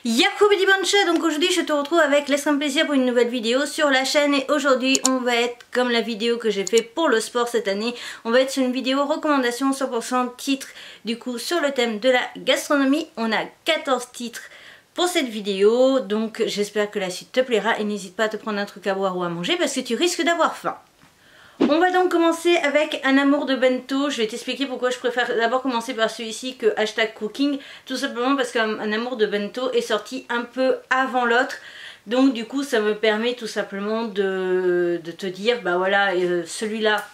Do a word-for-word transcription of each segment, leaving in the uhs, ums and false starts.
Yahoo Bidi Bancha, donc aujourd'hui je te retrouve avec Laisse-moi plaisir pour une nouvelle vidéo sur la chaîne et aujourd'hui on va être comme la vidéo que j'ai fait pour le sport cette année, on va être sur une vidéo recommandation cent pour cent titres du coup sur le thème de la gastronomie. On a quatorze titres pour cette vidéo, donc j'espère que la suite te plaira et n'hésite pas à te prendre un truc à boire ou à manger parce que tu risques d'avoir faim. On va donc commencer avec un amour de bento. Je vais t'expliquer pourquoi je préfère d'abord commencer par celui-ci que hashtag cooking. Tout simplement parce qu'un amour de bento est sorti un peu avant l'autre. Donc du coup ça me permet tout simplement de, de te dire bah voilà euh, celui-là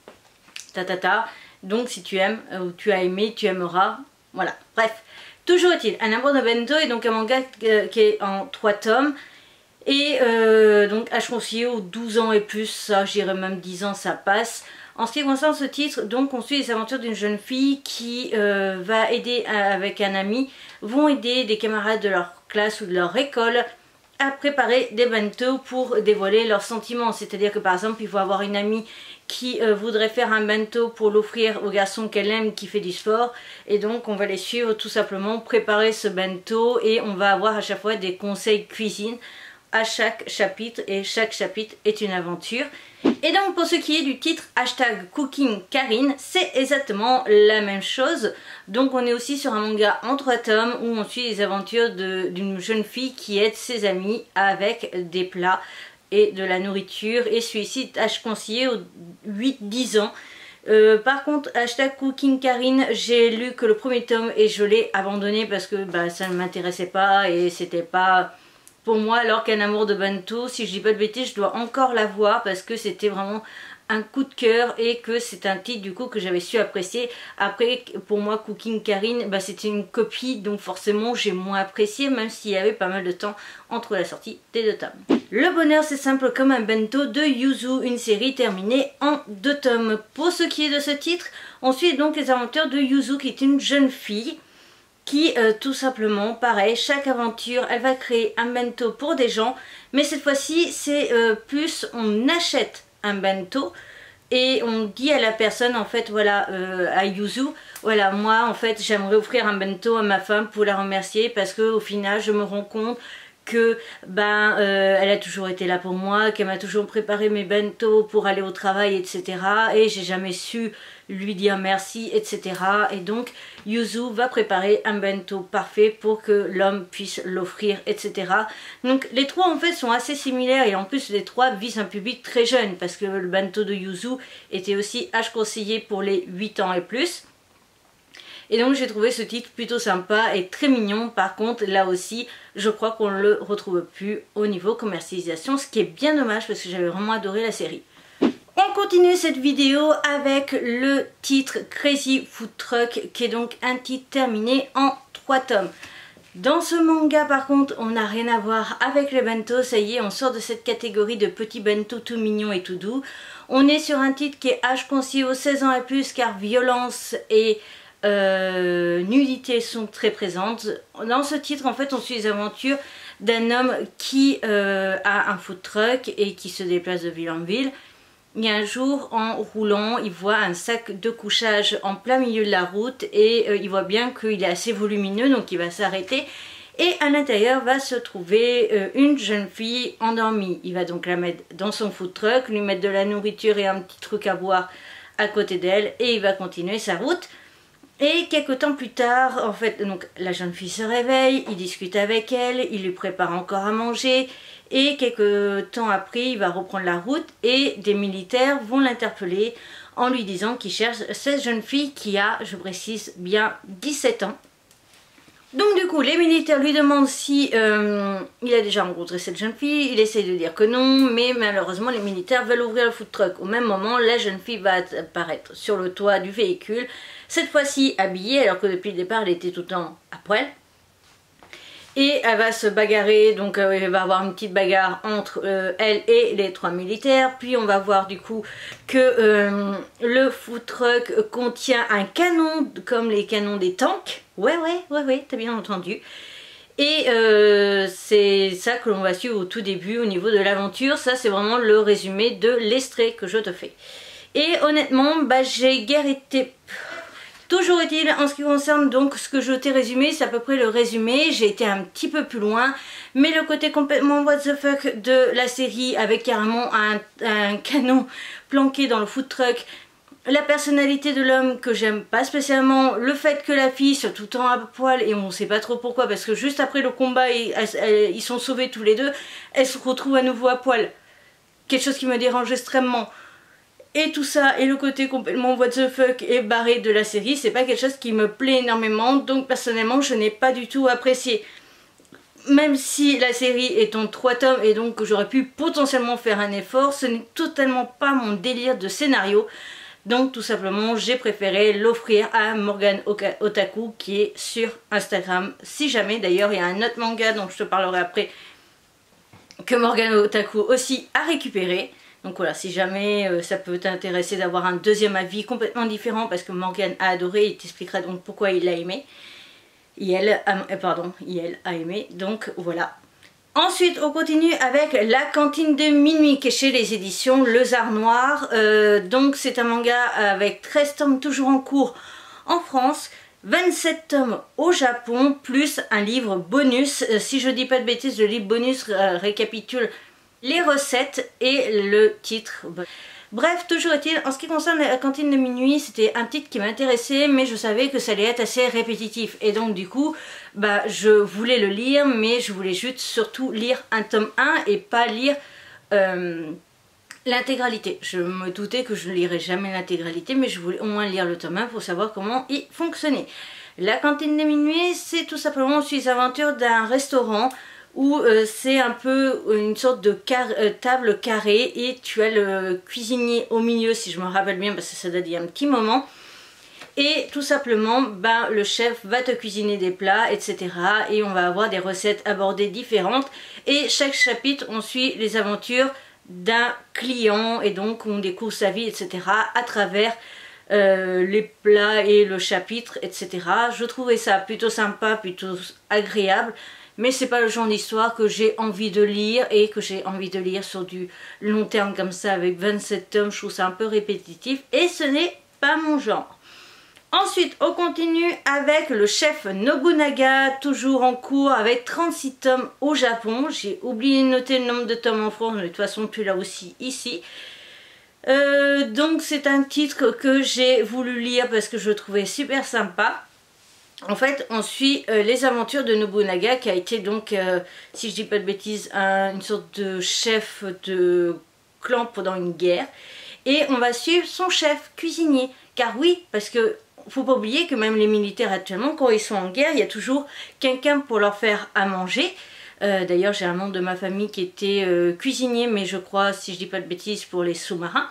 ta ta ta. Donc si tu aimes ou tu as aimé tu aimeras. Voilà bref. Toujours est-il, un amour de bento est donc un manga euh, qui est en trois tomes. Et euh, donc âge conseillé aux douze ans et plus, ça j'irais même dix ans, ça passe. En ce qui concerne ce titre, donc on suit les aventures d'une jeune fille qui euh, va aider avec un ami, vont aider des camarades de leur classe ou de leur école à préparer des bento pour dévoiler leurs sentiments. C'est-à-dire que par exemple il faut avoir une amie qui euh, voudrait faire un bento pour l'offrir au garçon qu'elle aime qui fait du sport, et donc on va les suivre tout simplement préparer ce bento et on va avoir à chaque fois des conseils cuisine à chaque chapitre et chaque chapitre est une aventure. Et donc pour ce qui est du titre hashtag cooking Karine, c'est exactement la même chose. Donc on est aussi sur un manga en trois tomes où on suit les aventures d'une jeune fille qui aide ses amis avec des plats et de la nourriture, et celui-ci est âge conseillé aux huit dix ans. Euh, par contre hashtag cooking Karine, j'ai lu que le premier tome et je l'ai abandonné parce que bah, ça ne m'intéressait pas et c'était pas pour moi, alors qu'un amour de bento, si je dis pas de bêtises, je dois encore la voir parce que c'était vraiment un coup de cœur et que c'est un titre du coup que j'avais su apprécier. Après pour moi Cooking Karine, bah, c'était une copie donc forcément j'ai moins apprécié même s'il y avait pas mal de temps entre la sortie des deux tomes. Le bonheur c'est simple comme un bento de Yuzu, une série terminée en deux tomes. Pour ce qui est de ce titre, on suit donc les aventures de Yuzu qui est une jeune fille qui euh, tout simplement, pareil, chaque aventure, elle va créer un bento pour des gens, mais cette fois-ci, c'est euh, plus on achète un bento et on dit à la personne, en fait, voilà, euh, à Yuzu, voilà, moi, en fait, j'aimerais offrir un bento à ma femme pour la remercier parce que au final, je me rends compte que ben euh, elle a toujours été là pour moi, qu'elle m'a toujours préparé mes bento pour aller au travail, et cetera. Et j'ai jamais su lui dire merci, et cetera. Et donc Yuzu va préparer un bento parfait pour que l'homme puisse l'offrir, et cetera. Donc les trois en fait sont assez similaires et en plus les trois visent un public très jeune parce que le bento de Yuzu était aussi âge conseillé pour les huit ans et plus. Et donc j'ai trouvé ce titre plutôt sympa et très mignon. Par contre là aussi je crois qu'on ne le retrouve plus au niveau commercialisation, ce qui est bien dommage parce que j'avais vraiment adoré la série. On continue cette vidéo avec le titre Crazy Food Truck qui est donc un titre terminé en trois tomes. Dans ce manga par contre on n'a rien à voir avec les bento, ça y est on sort de cette catégorie de petits bento tout mignons et tout doux. On est sur un titre qui est âge conseillé aux seize ans et plus car violence et Euh, nudité sont très présentes. Dans ce titre en fait on suit les aventures d'un homme qui euh, a un food truck et qui se déplace de ville en ville. Et un jour en roulant il voit un sac de couchage en plein milieu de la route et euh, il voit bien qu'il est assez volumineux donc il va s'arrêter et à l'intérieur va se trouver euh, une jeune fille endormie. Il va donc la mettre dans son food truck, lui mettre de la nourriture et un petit truc à boire à côté d'elle et il va continuer sa route. Et quelques temps plus tard, en fait, donc la jeune fille se réveille, il discute avec elle, il lui prépare encore à manger et quelques temps après, il va reprendre la route et des militaires vont l'interpeller en lui disant qu'ils cherchent cette jeune fille qui a, je précise bien, dix-sept ans. Donc du coup, les militaires lui demandent si euh, il a déjà rencontré cette jeune fille, il essaie de dire que non, mais malheureusement les militaires veulent ouvrir le food truck. Au même moment, la jeune fille va apparaître sur le toit du véhicule, cette fois-ci habillée, alors que depuis le départ elle était tout le temps à poil. Et elle va se bagarrer, donc euh, il va y avoir une petite bagarre entre euh, elle et les trois militaires. Puis on va voir du coup que euh, le food truck contient un canon comme les canons des tanks. Ouais ouais ouais ouais, t'as bien entendu. Et euh, c'est ça que l'on va suivre au tout début au niveau de l'aventure. Ça c'est vraiment le résumé de l'extrait que je te fais. Et honnêtement, bah j'ai guère été... Toujours est-il, en ce qui concerne donc ce que je t'ai résumé, c'est à peu près le résumé. J'ai été un petit peu plus loin, mais le côté complètement what the fuck de la série avec carrément un, un canon planqué dans le food truck, la personnalité de l'homme que j'aime pas spécialement, le fait que la fille soit tout le temps à poil et on sait pas trop pourquoi, parce que juste après le combat ils, elles, ils sont sauvés tous les deux, elle se retrouve à nouveau à poil. Quelque chose qui me dérange extrêmement. Et tout ça, et le côté complètement what the fuck et barré de la série, c'est pas quelque chose qui me plaît énormément, donc personnellement je n'ai pas du tout apprécié. Même si la série est en trois tomes et donc j'aurais pu potentiellement faire un effort, ce n'est totalement pas mon délire de scénario. Donc tout simplement j'ai préféré l'offrir à Morgane Otaku qui est sur Instagram. Si jamais, d'ailleurs il y a un autre manga dont je te parlerai après que Morgane Otaku aussi a récupéré. Donc voilà, si jamais euh, ça peut t'intéresser d'avoir un deuxième avis complètement différent, parce que Morgane a adoré, il t'expliquera donc pourquoi il l'a aimé. Et elle, a, pardon, et elle a aimé, donc voilà. Ensuite, on continue avec La Cantine de Minuit, qui est chez les éditions Le Zard Noir. Euh, donc c'est un manga avec treize tomes toujours en cours en France, vingt-sept tomes au Japon, plus un livre bonus. Euh, si je dis pas de bêtises, le livre bonus euh, récapitule les recettes et le titre. Bref, toujours est-il, en ce qui concerne La Cantine de Minuit, c'était un titre qui m'intéressait, mais je savais que ça allait être assez répétitif. Et donc du coup, bah, je voulais le lire, mais je voulais juste surtout lire un tome un et pas lire euh, l'intégralité. Je me doutais que je ne lirais jamais l'intégralité, mais je voulais au moins lire le tome un pour savoir comment il fonctionnait. La Cantine de Minuit, c'est tout simplement aussi les aventures d'un restaurant où euh, c'est un peu une sorte de car euh, table carrée et tu as le cuisinier au milieu, si je me rappelle bien, parce que ça date d'il y a un petit moment. Et tout simplement, ben, le chef va te cuisiner des plats, et cetera. Et on va avoir des recettes abordées différentes. Et chaque chapitre, on suit les aventures d'un client et donc on découvre sa vie, et cetera à travers euh, les plats et le chapitre, et cetera. Je trouvais ça plutôt sympa, plutôt agréable. Mais c'est pas le genre d'histoire que j'ai envie de lire et que j'ai envie de lire sur du long terme comme ça avec vingt-sept tomes. Je trouve ça un peu répétitif et ce n'est pas mon genre. Ensuite, on continue avec le chef Nobunaga, toujours en cours avec trente-six tomes au Japon. J'ai oublié de noter le nombre de tomes en France, mais de toute façon tu l'as aussi ici. Euh, donc c'est un titre que j'ai voulu lire parce que je le trouvais super sympa. En fait, on suit euh, les aventures de Nobunaga, qui a été donc, euh, si je dis pas de bêtises, un, une sorte de chef de clan pendant une guerre. Et on va suivre son chef cuisinier. Car oui, parce que faut pas oublier que même les militaires actuellement, quand ils sont en guerre, il y a toujours quelqu'un pour leur faire à manger. Euh, D'ailleurs, j'ai un membre de ma famille qui était euh, cuisinier, mais je crois, si je dis pas de bêtises, pour les sous-marins.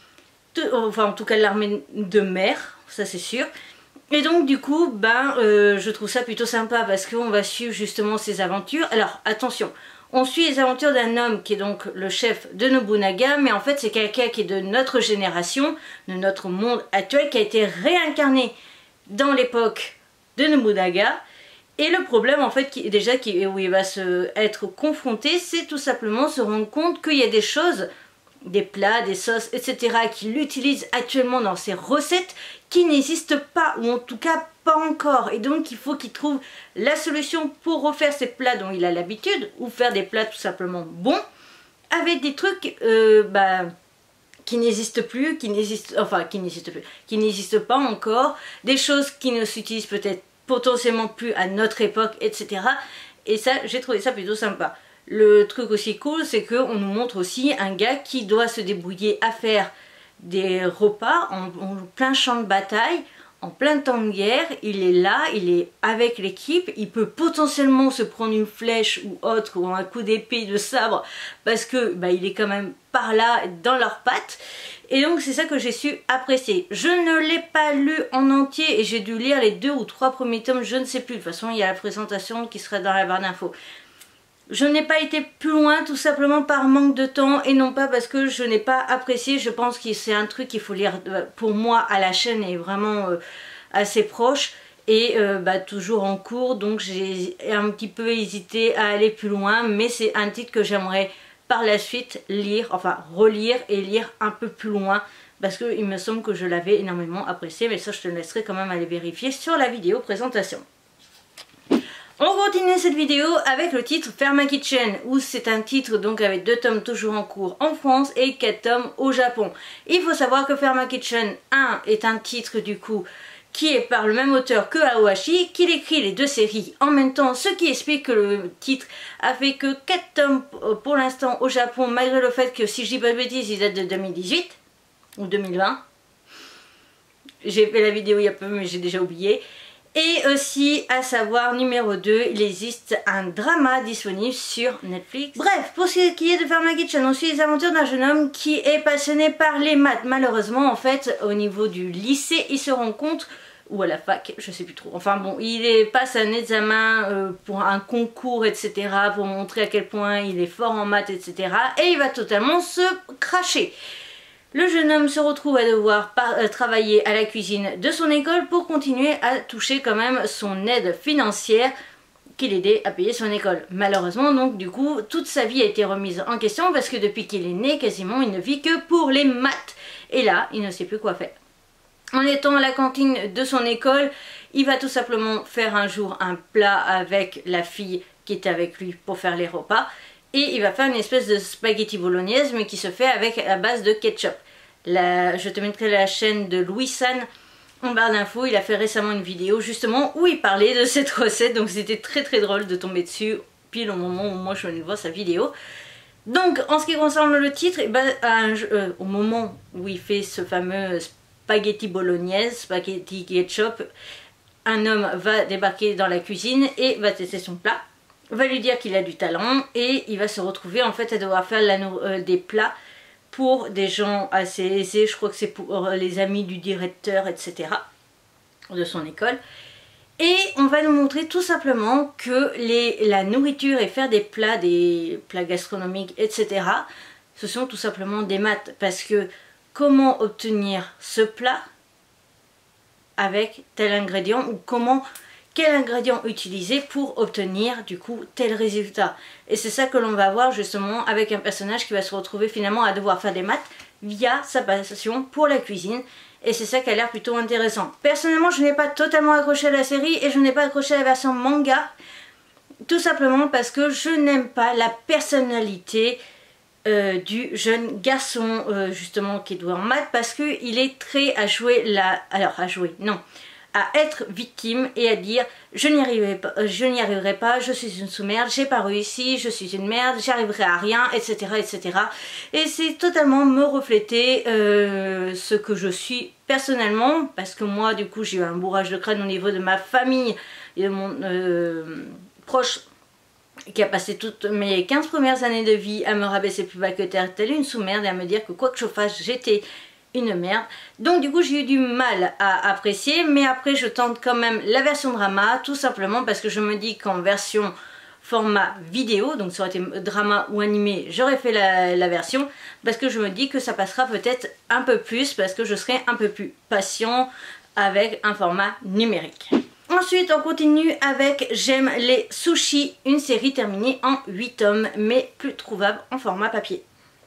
Enfin, en tout cas, l'armée de mer, ça c'est sûr. Et donc du coup, ben, euh, je trouve ça plutôt sympa parce qu'on va suivre justement ses aventures. Alors attention, on suit les aventures d'un homme qui est donc le chef de Nobunaga, mais en fait c'est quelqu'un qui est de notre génération, de notre monde actuel, qui a été réincarné dans l'époque de Nobunaga. Et le problème en fait, qui, déjà qui, où il va se, être confronté, c'est tout simplement se rendre compte qu'il y a des choses, des plats, des sauces, et cetera qu'il utilise actuellement dans ses recettes qui n'existent pas, ou en tout cas pas encore. Et donc il faut qu'il trouve la solution pour refaire ces plats dont il a l'habitude, ou faire des plats tout simplement bons, avec des trucs euh, bah, qui n'existent plus, qui n'existent, enfin qui n'existent plus, qui n'existent pas encore, des choses qui ne s'utilisent peut-être potentiellement plus à notre époque, et cetera. Et ça, j'ai trouvé ça plutôt sympa. Le truc aussi cool, c'est qu'on nous montre aussi un gars qui doit se débrouiller à faire des repas en, en plein champ de bataille, en plein temps de guerre. Il est là, il est avec l'équipe, il peut potentiellement se prendre une flèche ou autre, ou un coup d'épée, de sabre, parce que bah, il est quand même par là, dans leurs pattes. Et donc c'est ça que j'ai su apprécier. Je ne l'ai pas lu en entier et j'ai dû lire les deux ou trois premiers tomes, je ne sais plus. De toute façon, il y a la présentation qui sera dans la barre d'infos. Je n'ai pas été plus loin tout simplement par manque de temps et non pas parce que je n'ai pas apprécié. Je pense que c'est un truc qu'il faut lire pour moi à la chaîne et vraiment euh, assez proche et euh, bah, toujours en cours. Donc j'ai un petit peu hésité à aller plus loin, mais c'est un titre que j'aimerais par la suite lire, enfin relire et lire un peu plus loin parce qu'il me semble que je l'avais énormément apprécié, mais ça je te laisserai quand même aller vérifier sur la vidéo présentation. On continue cette vidéo avec le titre Pharma Kitchen, où c'est un titre donc avec deux tomes toujours en cours en France et quatre tomes au Japon. Il faut savoir que Pharma Kitchen un est un titre du coup qui est par le même auteur que Aohashi, qu'il écrit les deux séries en même temps, ce qui explique que le titre a fait que quatre tomes pour l'instant au Japon, malgré le fait que, si je dis pas de bêtises, il date de deux mille dix-huit ou deux mille vingt. J'ai fait la vidéo il y a peu mais j'ai déjà oublié. Et aussi, à savoir, numéro deux, il existe un drama disponible sur Netflix. Bref, pour ce qui est de Pharma Kitchen, on suit les aventures d'un jeune homme qui est passionné par les maths. Malheureusement, en fait, au niveau du lycée, il se rend compte, ou à la fac, je sais plus trop. Enfin bon, il est, passe un examen euh, pour un concours, et cetera, pour montrer à quel point il est fort en maths, et cetera. Et il va totalement se cracher. Le jeune homme se retrouve à devoir par, euh, travailler à la cuisine de son école pour continuer à toucher quand même son aide financière qui l'aidait à payer son école. Malheureusement, donc du coup, toute sa vie a été remise en question parce que depuis qu'il est né, quasiment, il ne vit que pour les maths. Et là, il ne sait plus quoi faire. En étant à la cantine de son école, il va tout simplement faire un jour un plat avec la fille qui était avec lui pour faire les repas. Et il va faire une espèce de spaghetti bolognaise, mais qui se fait avec à base de ketchup. La, je te mettrai la chaîne de Louis San en barre d'infos. Il a fait récemment une vidéo justement où il parlait de cette recette. Donc c'était très très drôle de tomber dessus pile au moment où moi je venais de voir sa vidéo. Donc en ce qui concerne le titre, et ben, un, euh, au moment où il fait ce fameux spaghetti bolognaise, spaghetti ketchup, un homme va débarquer dans la cuisine et va tester son plat. Va lui dire qu'il a du talent et il va se retrouver en fait à devoir faire la, euh, des plats pour des gens assez aisés. Je crois que c'est pour euh, les amis du directeur, et cetera de son école. Et on va nous montrer tout simplement que les, la nourriture et faire des plats, des plats gastronomiques, et cetera, ce sont tout simplement des maths. Parce que comment obtenir ce plat avec tel ingrédient ou comment... quel ingrédient utiliser pour obtenir du coup tel résultat. Et c'est ça que l'on va voir justement avec un personnage qui va se retrouver finalement à devoir faire des maths via sa passion pour la cuisine. Et c'est ça qui a l'air plutôt intéressant. Personnellement, je n'ai pas totalement accroché à la série et je n'ai pas accroché à la version manga. Tout simplement parce que je n'aime pas la personnalité euh, du jeune garçon euh, justement qui est doué en maths, parce qu'il est très à jouer la... Alors à jouer, non. à être victime et à dire je n'y arriverai pas, je n'y arriverai pas, je suis une sous-merde, j'ai pas réussi, je suis une merde, j'arriverai à rien, et cetera et cetera. Et c'est totalement me refléter euh, ce que je suis personnellement, parce que moi du coup j'ai eu un bourrage de crâne au niveau de ma famille et de mon euh, proche qui a passé toutes mes quinze premières années de vie à me rabaisser plus bas que terre, telle une sous-merde, et à me dire que quoi que je fasse j'étais une merde. Donc du coup j'ai eu du mal à apprécier, mais après je tente quand même la version drama, tout simplement parce que je me dis qu'en version format vidéo, donc ça aurait été drama ou animé, j'aurais fait la, la version, parce que je me dis que ça passera peut-être un peu plus, parce que je serai un peu plus patient avec un format numérique. Ensuite on continue avec J'aime les sushis, une série terminée en huit tomes, mais plus trouvable en format papier.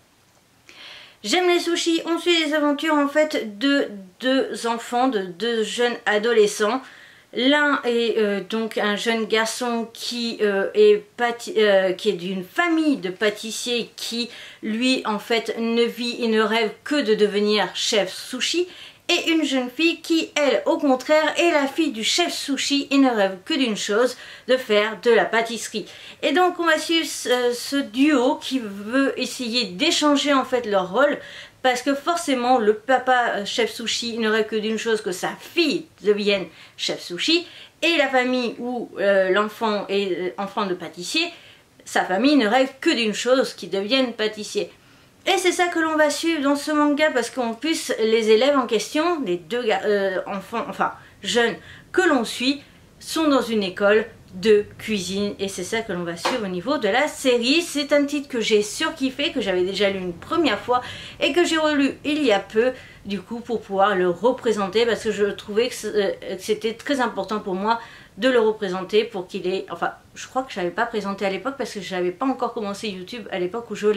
J'aime les sushis, on suit les aventures en fait de deux enfants, de deux jeunes adolescents. L'un est euh, donc un jeune garçon qui, euh, est, euh, qui est d'une famille de pâtissiers qui lui en fait ne vit et ne rêve que de devenir chef sushi. Et une jeune fille qui, elle, au contraire, est la fille du chef sushi et ne rêve que d'une chose, de faire de la pâtisserie. Et donc on va suivre ce, ce duo qui veut essayer d'échanger en fait leur rôle, parce que forcément le papa chef sushi ne rêve que d'une chose, que sa fille devienne chef sushi, et la famille où euh, l'enfant est enfant de pâtissier, sa famille ne rêve que d'une chose, qu'il devienne pâtissier. Et c'est ça que l'on va suivre dans ce manga, parce qu'en plus les élèves en question, les deux euh, enfants, enfin jeunes que l'on suit, sont dans une école de cuisine, et c'est ça que l'on va suivre au niveau de la série. C'est un titre que j'ai surkiffé, que j'avais déjà lu une première fois et que j'ai relu il y a peu, du coup pour pouvoir le représenter, parce que je trouvais que c'était très important pour moi de le représenter pour qu'il ait, enfin je crois que je n'avais pas présenté à l'époque parce que je n'avais pas encore commencé YouTube à l'époque où je l'ai lu.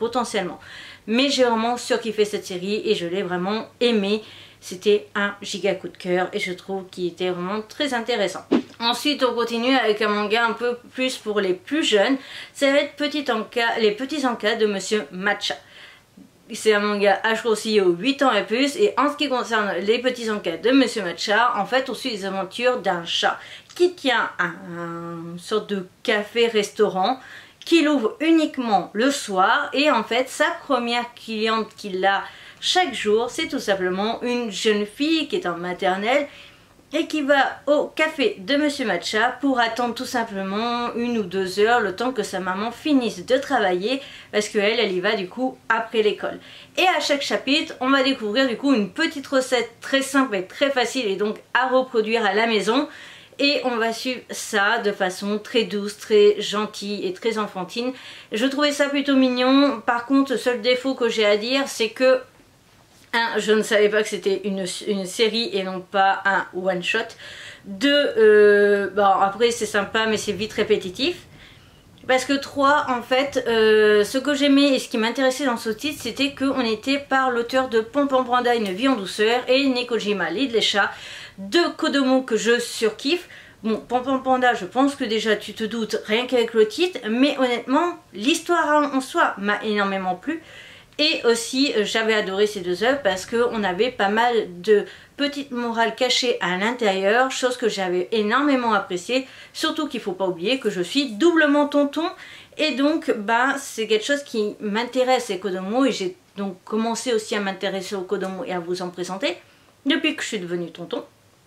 potentiellement. Mais j'ai vraiment surkiffé cette série et je l'ai vraiment aimée. C'était un giga coup de cœur et je trouve qu'il était vraiment très intéressant. Ensuite on continue avec un manga un peu plus pour les plus jeunes. Ça va être Petit Encas, Les Petits Encas de Monsieur Matcha. C'est un manga âge aussi aux huit ans et plus, et en ce qui concerne Les Petits Encas de Monsieur Matcha, en fait on suit les aventures d'un chat qui tient un, un sorte de café-restaurant qu'il ouvre uniquement le soir, et en fait sa première cliente qu'il a chaque jour c'est tout simplement une jeune fille qui est en maternelle et qui va au café de Monsieur Matcha pour attendre tout simplement une ou deux heures le temps que sa maman finisse de travailler, parce qu'elle, elle y va du coup après l'école. Et à chaque chapitre, on va découvrir du coup une petite recette très simple et très facile et donc à reproduire à la maison. Et on va suivre ça de façon très douce, très gentille et très enfantine. Je trouvais ça plutôt mignon. Par contre, le seul défaut que j'ai à dire, c'est que un, je ne savais pas que c'était une, une série et non pas un one shot. Deux, euh, bon après c'est sympa mais c'est vite répétitif. Parce que trois, en fait, euh, ce que j'aimais et ce qui m'intéressait dans ce titre, c'était qu'on était par l'auteur de Pom Pom Panda, Une vie en douceur, et Nekojima, l'île des chats, deux Kodomo que je surkiffe. Bon, Pom Pom Panda, je pense que déjà tu te doutes rien qu'avec le titre, mais honnêtement, l'histoire en soi m'a énormément plu. Et aussi, euh, j'avais adoré ces deux œuvres parce qu'on avait pas mal de petites morales cachées à l'intérieur, chose que j'avais énormément appréciée. Surtout qu'il ne faut pas oublier que je suis doublement tonton. Et donc, bah, c'est quelque chose qui m'intéresse, les Kodomo. Et j'ai donc commencé aussi à m'intéresser aux Kodomo et à vous en présenter depuis que je suis devenue tonton.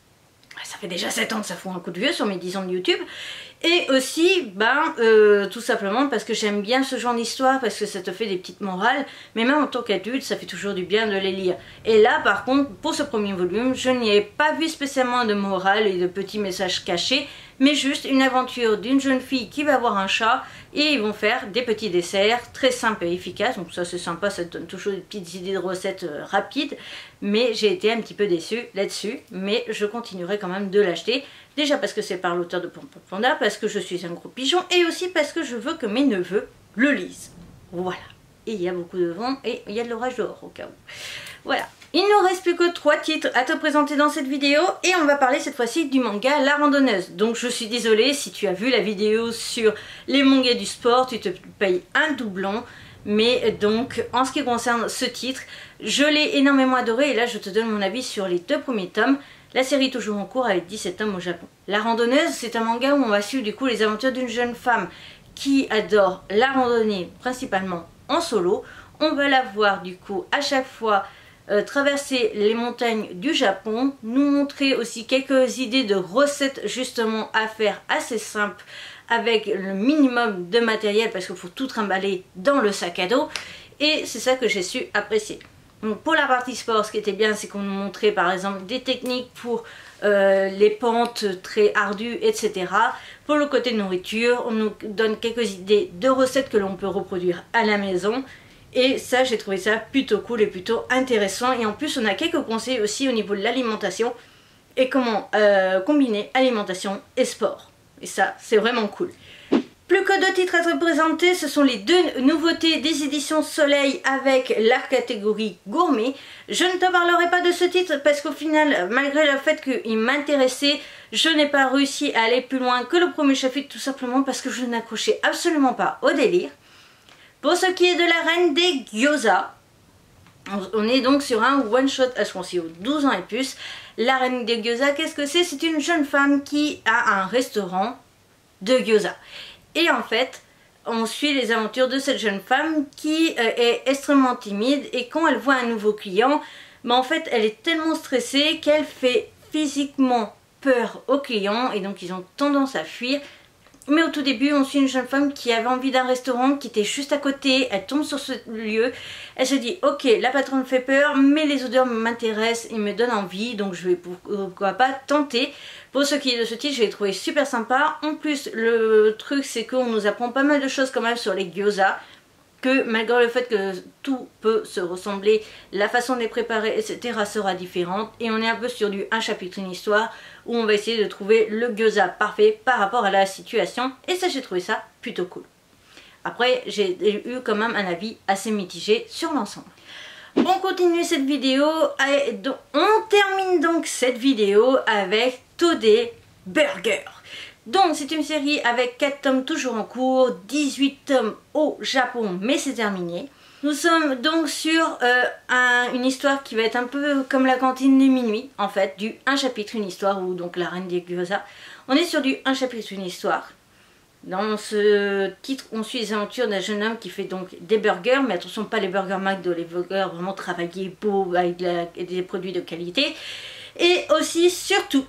Ça fait déjà sept ans que ça fout un coup de vieux sur mes dix ans de YouTube. Et aussi, ben, euh, tout simplement parce que j'aime bien ce genre d'histoire, parce que ça te fait des petites morales, mais même en tant qu'adulte, ça fait toujours du bien de les lire. Et là, par contre, pour ce premier volume, je n'y ai pas vu spécialement de morale et de petits messages cachés, mais juste une aventure d'une jeune fille qui va voir un chat, et ils vont faire des petits desserts très simples et efficaces. Donc ça c'est sympa, ça te donne toujours des petites idées de recettes euh, rapides, mais j'ai été un petit peu déçue là-dessus, mais je continuerai quand même de l'acheter. Déjà parce que c'est par l'auteur de Pom Pom Panda, parce que je suis un gros pigeon, et aussi parce que je veux que mes neveux le lisent. Voilà. Et il y a beaucoup de vent, et il y a de l'orage dehors au cas où. Voilà. Il ne nous reste plus que trois titres à te présenter dans cette vidéo, et on va parler cette fois-ci du manga La Randonneuse. Donc je suis désolée, si tu as vu la vidéo sur les mangas du sport, tu te payes un doublon. Mais donc, en ce qui concerne ce titre, je l'ai énormément adoré, et là je te donne mon avis sur les deux premiers tomes. La série est toujours en cours avec dix-sept tomes au Japon. La Randonneuse, c'est un manga où on va suivre du coup les aventures d'une jeune femme qui adore la randonnée, principalement en solo. On va la voir du coup à chaque fois euh, traverser les montagnes du Japon, nous montrer aussi quelques idées de recettes justement à faire assez simples avec le minimum de matériel parce qu'il faut tout trimballer dans le sac à dos, et c'est ça que j'ai su apprécier. Donc pour la partie sport, ce qui était bien, c'est qu'on nous montrait par exemple des techniques pour euh, les pentes très ardues, et cetera. Pour le côté nourriture, on nous donne quelques idées de recettes que l'on peut reproduire à la maison. Et ça, j'ai trouvé ça plutôt cool et plutôt intéressant. Et en plus, on a quelques conseils aussi au niveau de l'alimentation et comment euh, combiner alimentation et sport. Et ça, c'est vraiment cool. Plus que deux titres à te présenter, ce sont les deux nouveautés des éditions Soleil avec la catégorie gourmet. Je ne te parlerai pas de ce titre parce qu'au final, malgré le fait qu'il m'intéressait, je n'ai pas réussi à aller plus loin que le premier chapitre, tout simplement parce que je n'accrochais absolument pas au délire. Pour ce qui est de la reine des gyoza, on est donc sur un one shot à ce aux douze ans et plus. La reine des gyoza, qu'est-ce que c'est? C'est une jeune femme qui a un restaurant de gyoza. Et en fait, on suit les aventures de cette jeune femme qui euh, est extrêmement timide, et quand elle voit un nouveau client, ben en fait elle est tellement stressée qu'elle fait physiquement peur aux clients, et donc ils ont tendance à fuir. Mais au tout début, on suit une jeune femme qui avait envie d'un restaurant qui était juste à côté. Elle tombe sur ce lieu. Elle se dit, ok, la patronne fait peur, mais les odeurs m'intéressent et me donnent envie, donc je vais pourquoi pas tenter. Pour ce qui est de ce titre, je l'ai trouvé super sympa. En plus, le truc, c'est qu'on nous apprend pas mal de choses quand même sur les gyoza. Que malgré le fait que tout peut se ressembler, la façon de les préparer, et cetera sera différente. Et on est un peu sur du un chapitre, une histoire, où on va essayer de trouver le gyoza parfait par rapport à la situation. Et ça, j'ai trouvé ça plutôt cool. Après, j'ai eu quand même un avis assez mitigé sur l'ensemble. On continue cette vidéo, et donc, on termine donc cette vidéo avec Today Burger. Donc c'est une série avec quatre tomes toujours en cours, dix-huit tomes au Japon, mais c'est terminé. Nous sommes donc sur euh, un, une histoire qui va être un peu comme la cantine de minuit, en fait, du un chapitre, une histoire, ou donc la reine des gyoza. On est sur du un chapitre, une histoire. Dans ce titre, on suit les aventures d'un jeune homme qui fait donc des burgers, mais attention, pas les burgers McDo, les burgers vraiment travaillés, beaux, avec de la, des produits de qualité. Et aussi, surtout,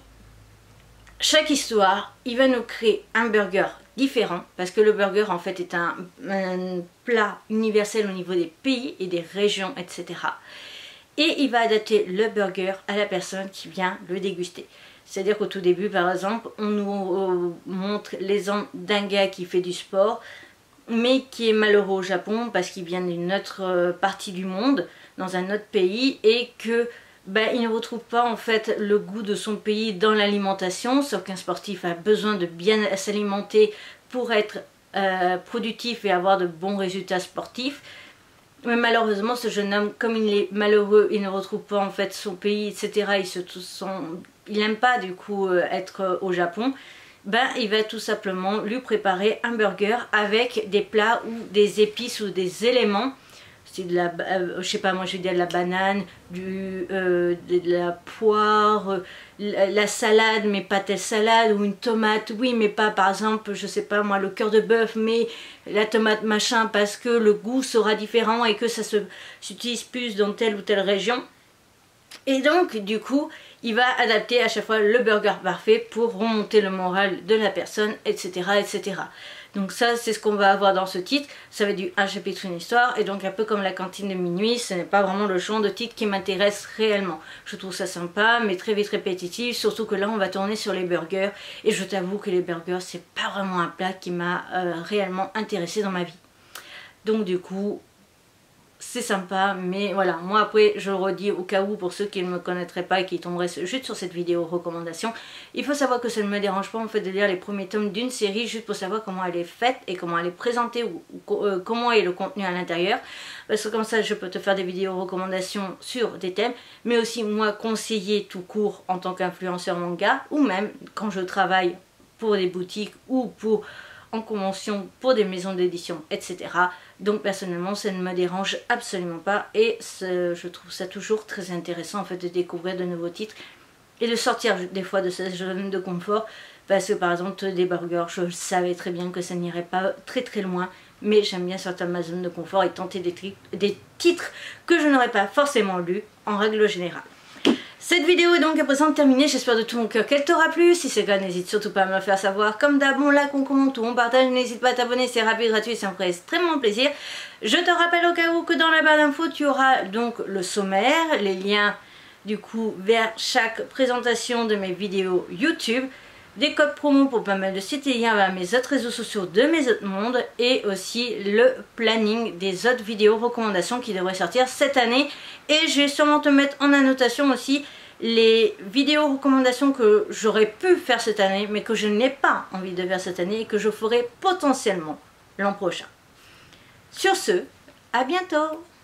chaque histoire, il va nous créer un burger différent, parce que le burger en fait est un, un plat universel au niveau des pays et des régions, et cetera. Et il va adapter le burger à la personne qui vient le déguster. C'est-à-dire qu'au tout début, par exemple, on nous euh, montre l'exemple d'un gars qui fait du sport, mais qui est malheureux au Japon parce qu'il vient d'une autre euh, partie du monde, dans un autre pays, et que ben, il ne retrouve pas en fait le goût de son pays dans l'alimentation, sauf qu'un sportif a besoin de bien s'alimenter pour être euh, productif et avoir de bons résultats sportifs. Mais malheureusement, ce jeune homme, comme il est malheureux, il ne retrouve pas en fait son pays, et cetera. Il se sent, il n'aime pas du coup euh, être euh, au Japon. Ben, il va tout simplement lui préparer un burger avec des plats ou des épices ou des éléments. C'est de la, euh, je sais pas, moi je vais dire de la banane, du, euh, de la poire, euh, la, la salade, mais pas telle salade, ou une tomate, oui, mais pas par exemple, je sais pas moi, le cœur de bœuf, mais la tomate machin, parce que le goût sera différent et que ça s'utilise plus dans telle ou telle région. Et donc, du coup, il va adapter à chaque fois le burger parfait pour remonter le moral de la personne, et cetera, et cetera. Donc ça, c'est ce qu'on va avoir dans ce titre. Ça va être du un chapitre, une histoire. Et donc un peu comme la cantine de minuit, ce n'est pas vraiment le genre de titre qui m'intéresse réellement. Je trouve ça sympa, mais très vite répétitif. Surtout que là, on va tourner sur les burgers. Et je t'avoue que les burgers, c'est pas vraiment un plat qui m'a euh, réellement intéressé dans ma vie. Donc du coup, c'est sympa, mais voilà, moi après je le redis au cas où pour ceux qui ne me connaîtraient pas et qui tomberaient juste sur cette vidéo recommandation, il faut savoir que ça ne me dérange pas en fait de lire les premiers tomes d'une série juste pour savoir comment elle est faite et comment elle est présentée ou, ou euh, comment est le contenu à l'intérieur, parce que comme ça je peux te faire des vidéos recommandations sur des thèmes, mais aussi moi conseiller tout court en tant qu'influenceur manga, ou même quand je travaille pour des boutiques ou pour en convention pour des maisons d'édition, et cetera. Donc personnellement ça ne me dérange absolument pas et je trouve ça toujours très intéressant en fait de découvrir de nouveaux titres et de sortir des fois de cette zone de confort, parce que par exemple des burgers, je savais très bien que ça n'irait pas très très loin, mais j'aime bien sortir de ma zone de confort et tenter des, des titres que je n'aurais pas forcément lus en règle générale. Cette vidéo est donc à présent terminée, j'espère de tout mon cœur qu'elle t'aura plu. Si c'est le cas, n'hésite surtout pas à me le faire savoir. Comme d'hab, on like, on commente ou on partage, n'hésite pas à t'abonner, c'est rapide, gratuit, ça me ferait extrêmement plaisir. Je te rappelle au cas où que dans la barre d'infos, tu auras donc le sommaire, les liens du coup vers chaque présentation de mes vidéos YouTube, des codes promo pour pas mal de sites et liens vers mes autres réseaux sociaux de mes autres mondes, et aussi le planning des autres vidéos recommandations qui devraient sortir cette année. Et je vais sûrement te mettre en annotation aussi les vidéos recommandations que j'aurais pu faire cette année mais que je n'ai pas envie de faire cette année et que je ferai potentiellement l'an prochain. Sur ce, à bientôt!